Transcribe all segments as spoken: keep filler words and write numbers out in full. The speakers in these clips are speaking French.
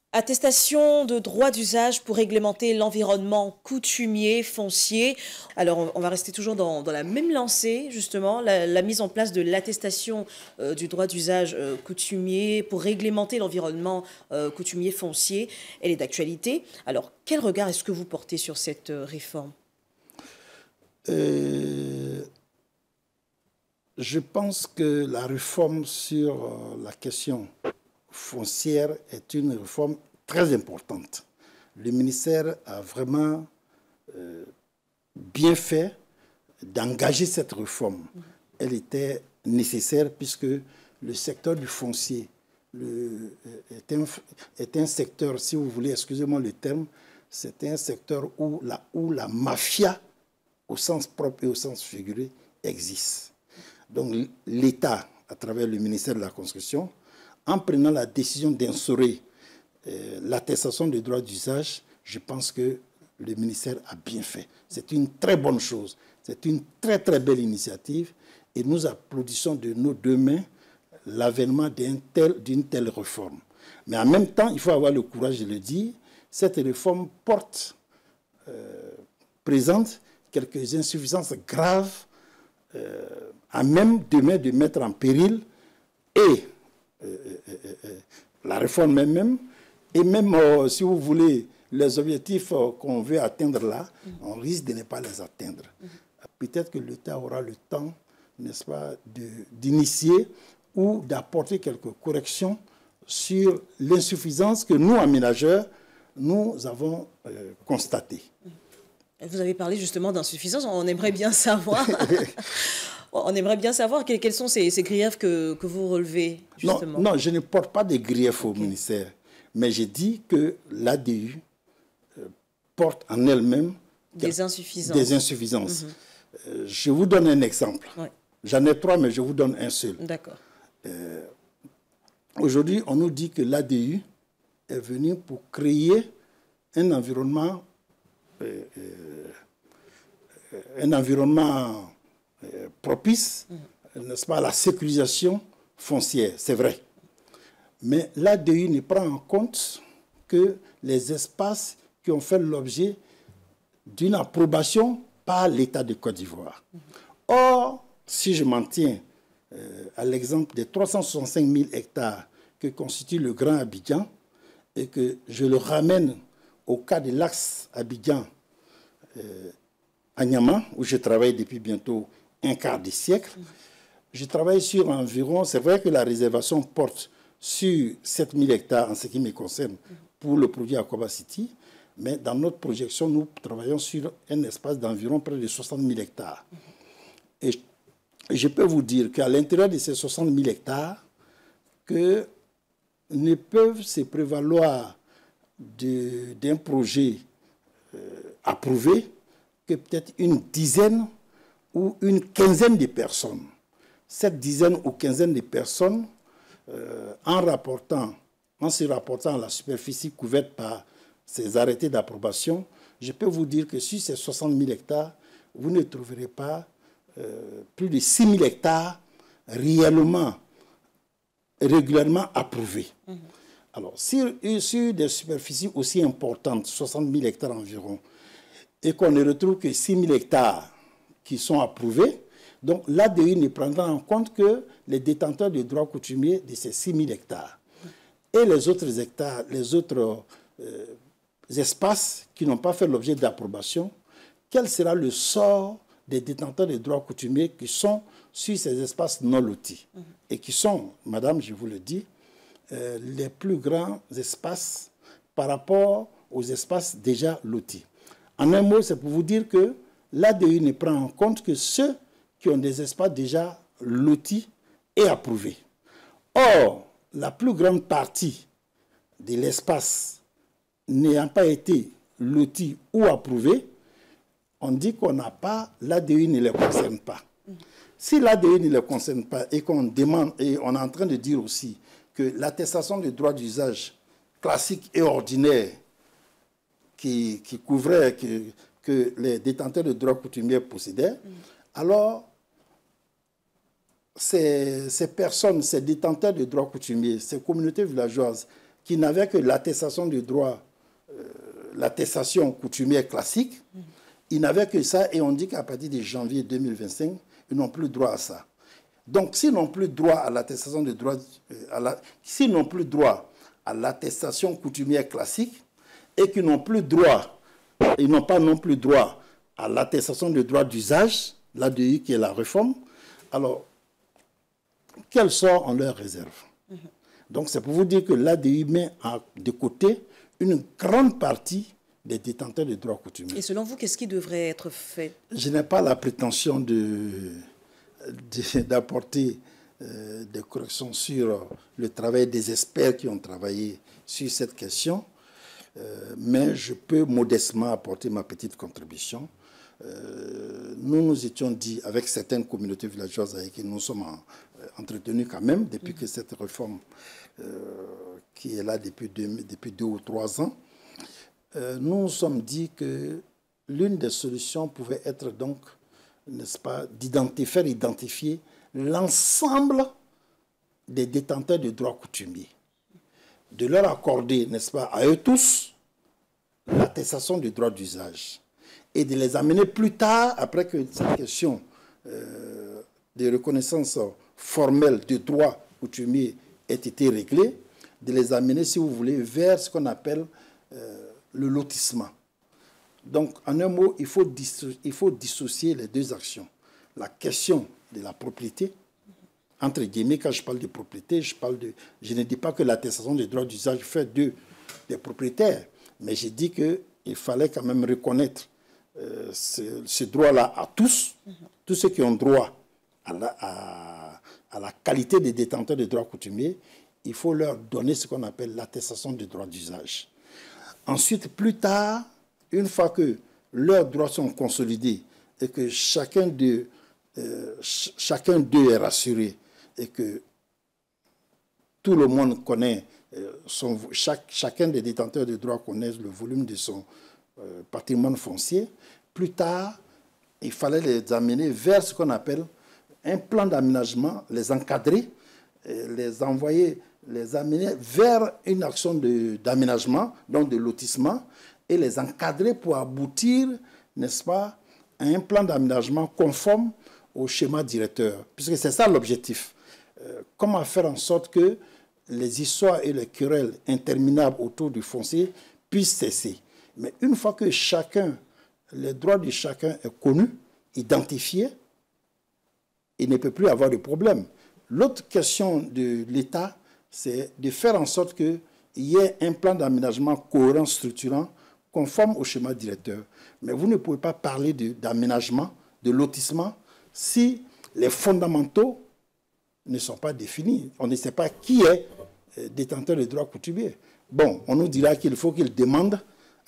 Attestation de droit d'usage pour réglementer l'environnement coutumier, foncier. Alors, on, on va rester toujours dans, dans la même lancée, justement, la, la mise en place de l'attestation euh, du droit d'usage euh, coutumier pour réglementer l'environnement euh, coutumier, foncier. Elle est d'actualité. Alors, quel regard est-ce que vous portez sur cette euh, réforme? euh, Je pense que la réforme sur euh, la question foncière est une réforme très importante. Le ministère a vraiment euh, bien fait d'engager cette réforme. Elle était nécessaire puisque le secteur du foncier le, est, un, est un secteur, si vous voulez, excusez-moi le terme, c'est un secteur où la, où la mafia, au sens propre et au sens figuré, existe. Donc l'État, à travers le ministère de la Construction, en prenant la décision d'instaurer euh, l'attestation de droit d'usage, je pense que le ministère a bien fait. C'est une très bonne chose. C'est une très, très belle initiative. Et nous applaudissons de nos deux mains l'avènement d'une telle, d'une telle réforme. Mais en même temps, il faut avoir le courage de le dire, cette réforme porte, euh, présente quelques insuffisances graves euh, à même demain de mettre en péril et Euh, euh, euh, la réforme elle-même, et même, euh, si vous voulez, les objectifs euh, qu'on veut atteindre là, mm-hmm. on risque de ne pas les atteindre. Mm-hmm. Peut-être que l'État aura le temps, n'est-ce pas, d'initier ou d'apporter quelques corrections sur l'insuffisance que nous, aménageurs, nous avons euh, constatée. Vous avez parlé justement d'insuffisance, on aimerait bien savoir... On aimerait bien savoir quels, quels sont ces, ces griefs que, que vous relevez, justement. Non, non, je ne porte pas de griefs au okay. ministère, mais j'ai dit que l'A D U euh, porte en elle-même des insuffisances. Des insuffisances. Mm-hmm. euh, je vous donne un exemple. Ouais. J'en ai trois, mais je vous donne un seul. D'accord. Euh, Aujourd'hui, on nous dit que l'A D U est venu pour créer un environnement, euh, euh, un environnement Euh, propice, mmh. n'est-ce pas, à la sécurisation foncière, c'est vrai. Mais l'A D U ne prend en compte que les espaces qui ont fait l'objet d'une approbation par l'État de Côte d'Ivoire. Mmh. Or, si je m'en tiens euh, à l'exemple des trois cent soixante-cinq mille hectares que constitue le Grand Abidjan et que je le ramène au cas de l'axe Abidjan euh, à Niamey, où je travaille depuis bientôt un quart de siècle. Je travaille sur environ, c'est vrai que la réservation porte sur sept mille hectares en ce qui me concerne pour le projet Akoba City, mais dans notre projection, nous travaillons sur un espace d'environ près de soixante mille hectares. Et je peux vous dire qu'à l'intérieur de ces soixante mille hectares, que ne peuvent se prévaloir d'un projet euh, approuvé que peut-être une dizaine ou une quinzaine de personnes. Cette dizaine ou quinzaine de personnes, euh, en, rapportant, en se rapportant à la superficie couverte par ces arrêtés d'approbation, je peux vous dire que sur ces soixante mille hectares, vous ne trouverez pas euh, plus de six mille hectares réellement, régulièrement approuvés. Mmh. Alors, sur, sur des superficies aussi importantes, soixante mille hectares environ, et qu'on ne retrouve que six mille hectares qui sont approuvés, donc l'A D U ne prendra en compte que les détenteurs de droits coutumiers de ces six mille hectares. Et les autres hectares, les autres euh, espaces qui n'ont pas fait l'objet d'approbation, quel sera le sort des détenteurs de droits coutumiers qui sont sur ces espaces non lotis mmh. et qui sont, madame, je vous le dis, euh, les plus grands espaces par rapport aux espaces déjà lotis. En un mot, c'est pour vous dire que l'A D U ne prend en compte que ceux qui ont des espaces déjà lotis et approuvés. Or, la plus grande partie de l'espace n'ayant pas été loti ou approuvé, on dit qu'on n'a pas, l'A D U ne les concerne pas. Si l'A D U ne les concerne pas et qu'on demande, et on est en train de dire aussi que l'attestation de droit d'usage classique et ordinaire qui, qui couvrait... Qui, que les détenteurs de droits coutumiers possédaient, mmh. alors ces, ces personnes, ces détenteurs de droits coutumiers, ces communautés villageoises qui n'avaient que l'attestation du droit, euh, l'attestation coutumière classique. Mmh. Ils n'avaient que ça et on dit qu'à partir de janvier deux mille vingt-cinq, ils n'ont plus droit à ça. Donc, s'ils n'ont plus droit à l'attestation de droit, euh, à la, s'ils n'ont plus droit à l'attestation coutumière classique et qu'ils n'ont plus droit, ils n'ont pas non plus droit à l'attestation de droit d'usage, l'A D U qui est la réforme, alors, quel sort on leur réserve? Mmh. Donc, c'est pour vous dire que l'A D U met à, de côté une grande partie des détenteurs de droits coutumiers. Et selon vous, qu'est-ce qui devrait être fait? Je n'ai pas la prétention de, de, d'apporter euh, des corrections sur le travail des experts qui ont travaillé sur cette question, euh, mais je peux modestement apporter ma petite contribution. Euh, nous nous étions dit avec certaines communautés villageoises avec qui nous sommes en, euh, entretenus quand même depuis mmh. que cette réforme euh, qui est là depuis deux, depuis deux ou trois ans, euh, nous nous sommes dit que l'une des solutions pouvait être donc, n'est-ce pas, d'identifier, faire identifier l'ensemble des détenteurs de droits coutumiers, de leur accorder, n'est-ce pas, à eux tous l'attestation du droit d'usage, et de les amener plus tard, après que cette question euh, de reconnaissance formelle de droits coutumiers ait été réglée, de les amener, si vous voulez, vers ce qu'on appelle euh, le lotissement. Donc, en un mot, il faut, il faut dissocier les deux actions. La question de la propriété, entre guillemets, quand je parle de propriété, je, parle de, je ne dis pas que l'attestation des droits d'usage fait d'eux des propriétaires, mais je dis qu'il fallait quand même reconnaître Euh, ce, ce droit-là à tous, mmh. tous ceux qui ont droit à la, à, à la qualité des détenteurs de droits coutumiers, il faut leur donner ce qu'on appelle l'attestation de droit d'usage. Ensuite, plus tard, une fois que leurs droits sont consolidés et que chacun d'eux euh, ch chacun d'eux est rassuré et que tout le monde connaît, euh, son, chaque, chacun des détenteurs de droits connaît le volume de son Euh, patrimoine foncier, plus tard, il fallait les amener vers ce qu'on appelle un plan d'aménagement, les encadrer, les envoyer, les amener vers une action d'aménagement, donc de lotissement, et les encadrer pour aboutir, n'est-ce pas, à un plan d'aménagement conforme au schéma directeur, puisque c'est ça l'objectif. Euh, comment faire en sorte que les histoires et les querelles interminables autour du foncier puissent cesser. Mais une fois que chacun, les droits de chacun est connu, identifié, il ne peut plus avoir de problème. L'autre question de l'État, c'est de faire en sorte qu'il y ait un plan d'aménagement cohérent, structurant, conforme au schéma directeur. Mais vous ne pouvez pas parler d'aménagement, de, de lotissement, si les fondamentaux ne sont pas définis. On ne sait pas qui est détenteur des droits coutumiers. Bon, on nous dira qu'il faut qu'il demande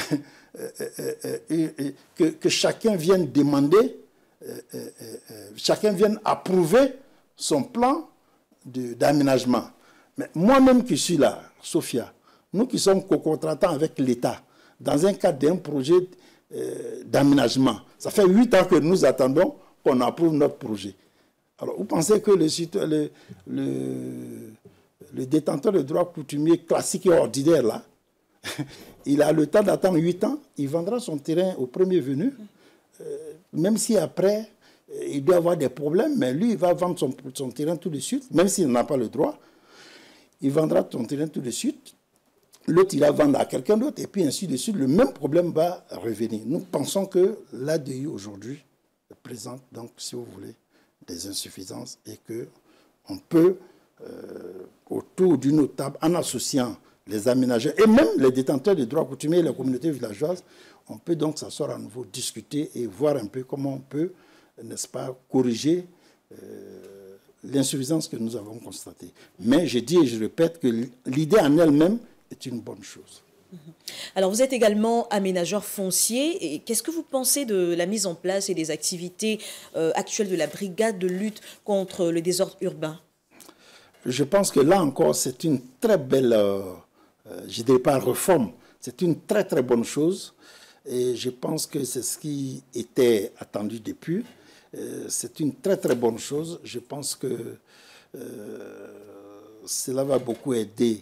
que, que chacun vienne demander, chacun vienne approuver son plan d'aménagement. Mais moi-même qui suis là, Sophia, nous qui sommes co-contratants avec l'État, dans un cadre d'un projet d'aménagement, ça fait huit ans que nous attendons qu'on approuve notre projet. Alors, vous pensez que le, le, le, le détenteur de droits coutumiers classique et ordinaire, là, il a le temps d'attendre huit ans, il vendra son terrain au premier venu, euh, même si après, il doit avoir des problèmes, mais lui, il va vendre son, son terrain tout de suite, même s'il n'a pas le droit, il vendra son terrain tout de suite, l'autre, il va vendre à quelqu'un d'autre, et puis ainsi de suite, le même problème va revenir. Nous pensons que l'A D U aujourd'hui présente, donc, si vous voulez, des insuffisances et qu'on peut, euh, autour d'une table, en associant les aménageurs et même les détenteurs de droits coutumiers et les communautés villageoises, on peut donc s'asseoir à nouveau, discuter et voir un peu comment on peut, n'est-ce pas, corriger euh, l'insuffisance que nous avons constatée. Mais je dis et je répète que l'idée en elle-même est une bonne chose. Alors, vous êtes également aménageur foncier. Et qu'est-ce que vous pensez de la mise en place et des activités euh, actuelles de la brigade de lutte contre le désordre urbain? Je pense que là encore, c'est une très belle... Euh, Euh, je ne dirais pas réforme, c'est une très très bonne chose et je pense que c'est ce qui était attendu depuis. Euh, c'est une très très bonne chose. Je pense que euh, cela va beaucoup aider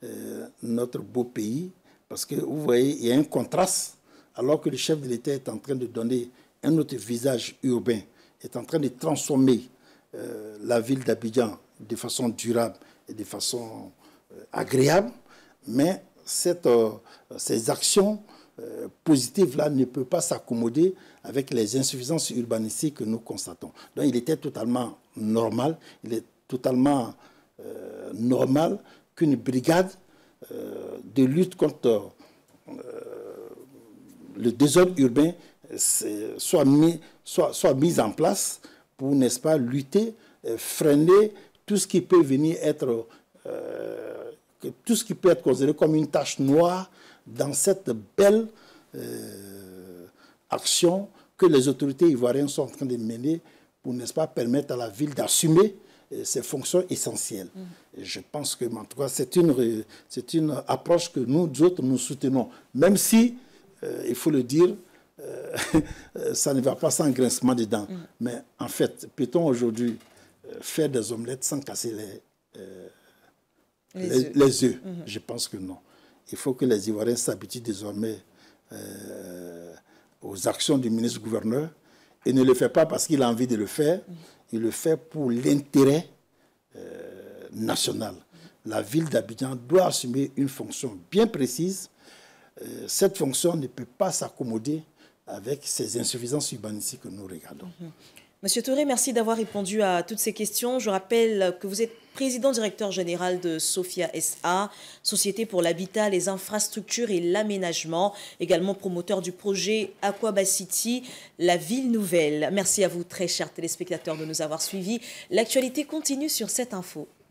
euh, notre beau pays. Parce que vous voyez, il y a un contraste, alors que le chef de l'État est en train de donner un autre visage urbain, est en train de transformer euh, la ville d'Abidjan de façon durable et de façon euh, agréable. Mais cette, euh, ces actions euh, positives-là ne peuvent pas s'accommoder avec les insuffisances urbanistiques que nous constatons. Donc il était totalement normal, il est totalement euh, normal qu'une brigade euh, de lutte contre euh, le désordre urbain soit mis, soit, soit mise en place pour, n'est-ce pas, lutter, euh, freiner tout ce qui peut venir être... Euh, tout ce qui peut être considéré comme une tache noire dans cette belle euh, action que les autorités ivoiriennes sont en train de mener pour, n'est-ce pas, permettre à la ville d'assumer euh, ses fonctions essentielles. Mmh. Et je pense que, en tout cas, c'est une, c'est une approche que nous autres, nous soutenons. Même si, euh, il faut le dire, euh, ça ne va pas sans grincement des dents. Mmh. Mais en fait, peut-on aujourd'hui euh, faire des omelettes sans casser les... Euh, Les, les, œufs. les œufs. Mm-hmm. Je pense que non. Il faut que les Ivoiriens s'habituent désormais euh, aux actions du ministre-gouverneur et ne le fait pas parce qu'il a envie de le faire, mm-hmm. il le fait pour l'intérêt euh, national. Mm-hmm. La ville d'Abidjan doit assumer une fonction bien précise. Euh, cette fonction ne peut pas s'accommoder avec ces insuffisances urbanistiques que nous regardons. Mm-hmm. Monsieur Touré, merci d'avoir répondu à toutes ces questions. Je rappelle que vous êtes président-directeur général de Sophia S A, Société pour l'habitat, les infrastructures et l'aménagement, également promoteur du projet Aquaba City, la ville nouvelle. Merci à vous, très chers téléspectateurs, de nous avoir suivis. L'actualité continue sur cette info.